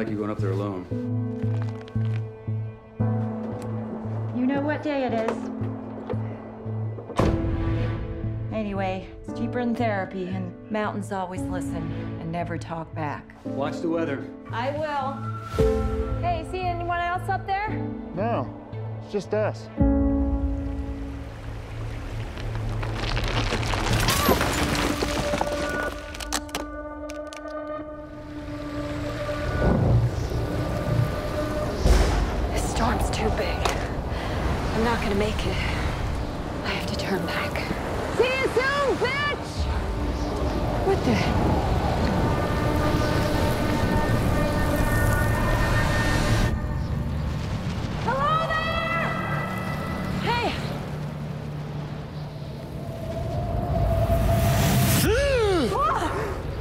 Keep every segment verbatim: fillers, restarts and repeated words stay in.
like you going up there alone. You know what day it is. Anyway, it's cheaper than therapy, and mountains always listen and never talk back. Watch the weather. I will. Hey, see anyone else up there? No, it's just us. This storm's too big. I'm not gonna make it. I have to turn back. See you soon, bitch! What the? Hello there! Hey! Whoa!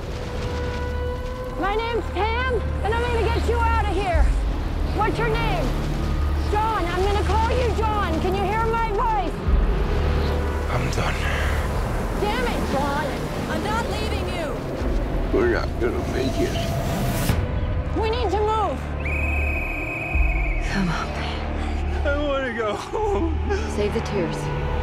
My name's Pam, and I'm gonna get you out of here. What's your name? John, I'm gonna call you John. Can you hear my voice? I'm done. Damn it, John! I'm not leaving you! We're not gonna make it. We need to move! Come on, I want to go home. save the tears.